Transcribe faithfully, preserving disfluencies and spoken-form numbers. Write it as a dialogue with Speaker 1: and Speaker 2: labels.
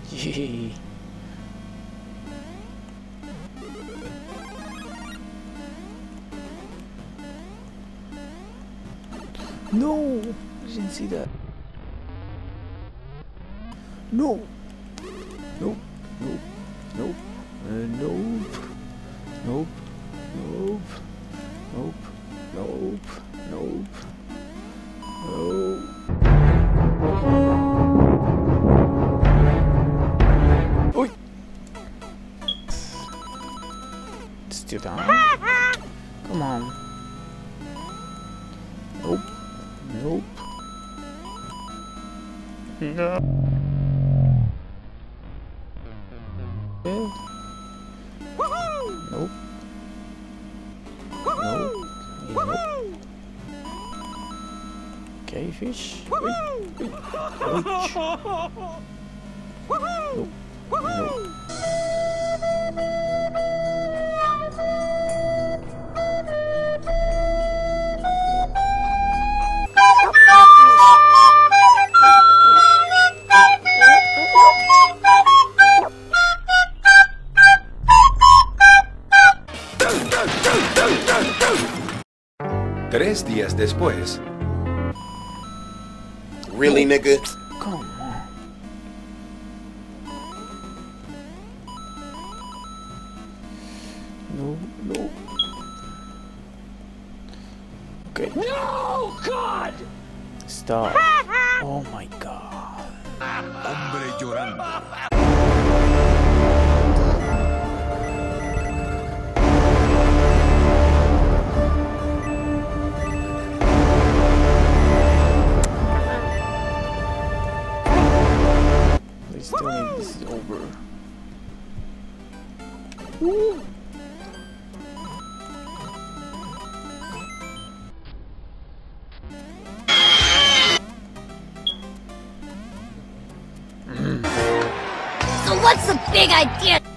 Speaker 1: Yay. No! I didn't see that. No! Nope. Nope. Nope. Uh, nope. Nope. Nope. Nope. Nope. Nope. Nope. Oi! Still down? Come on. Nope. Nope. No. Yeah. Nope. Nope. Nope. Okay, fish. Wait. Wait. Wait. Nope. Nope.
Speaker 2: Tres días después.
Speaker 3: Really, nigga?
Speaker 1: Come on. No, no. Okay.
Speaker 4: No, God!
Speaker 1: Stop. Oh my God.
Speaker 2: Hombre llorando.
Speaker 1: Please tell me this is over. Woo.
Speaker 5: So what's the big idea?